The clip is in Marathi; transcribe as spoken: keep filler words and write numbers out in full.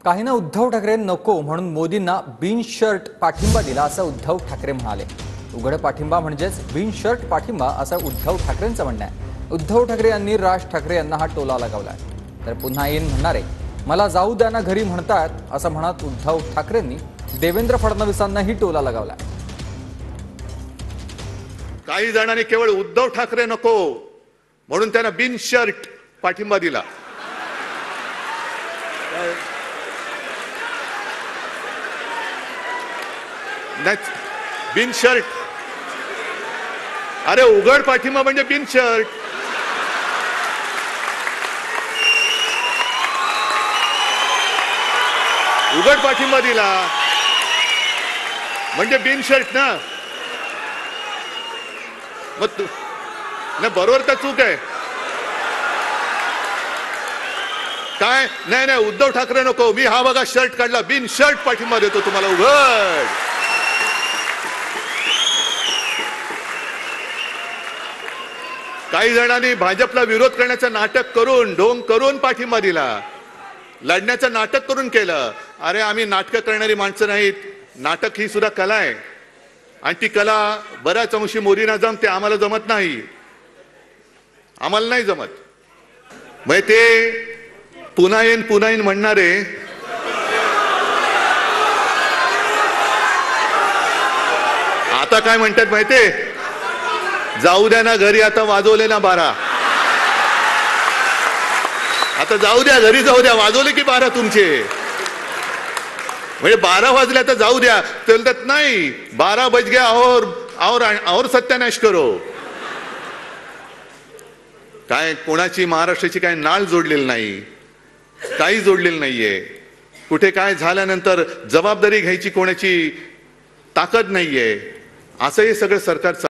काहींना उद्धव ठाकरे नको म्हणून मोदींना बिन शर्ट पाठिंबा दिला असं उद्धव ठाकरे म्हणाले। उघड पाठिंबा म्हणजेच बिन शर्ट पाठिंबा असं उद्धव ठाकरेंचं म्हणणं आहे। उद्धव ठाकरे यांनी राज ठाकरे यांना हा टोला लगावलाय। तर पुन्हा येईन म्हणणारे मला जाऊ द्या ना घरी म्हणतात असं म्हणत उद्धव ठाकरेंनी देवेंद्र फडणवीसांनाही टोला लगावलाय। काही जणांनी केवळ उद्धव ठाकरे नको म्हणून त्यांना बिन शर्ट पाठिंबा दिला। बिन शर्ट, अरे उघड पाठिंबा म्हणजे बिन शर्ट। उघड पाठिंबा दिला म्हणजे बिन शर्ट ना। मग तू ना बरोबर का चूक आहे काय? नाही नाही उद्धव ठाकरे नको, मी हा बघा शर्ट काढला, बिन शर्ट पाठिंबा देतो तुम्हाला उघड। काही जणांनी भाजपला विरोध करण्याचं नाटक करून ढोंग करून पाठिंबा दिला, लढण्याचं नाटक करून केलं। अरे आम्ही नाटकं करणारी माणसं नाहीत, नाटक ही सुद्धा कला आहे आणि ती कला बऱ्याच अंशी मोदींना जमते, आम्हाला जमत नाही, आम्हाला नाही जमत। मग ते पुन्हा येईन पुन्हा येईन म्हणणारे आता काय म्हणतात माहितीये? जाऊ द्या ना घरी, आता वाजवले ना बारा, आता जाऊ द्या घरी, जाऊ द्या, वाजवले की बारा तुमचे, म्हणजे बारा वाजले आता जाऊ द्या। तर नाही, बारा बज गया और और और सत्यानाश करो। काय कोणाची महाराष्ट्राची काय नाळ जोडलेली नाही, काही जोडलेलं नाहीये। कुठे काय झाल्यानंतर जबाबदारी घ्यायची कोणाची ताकद नाहीये, असं हे सगळं सरकार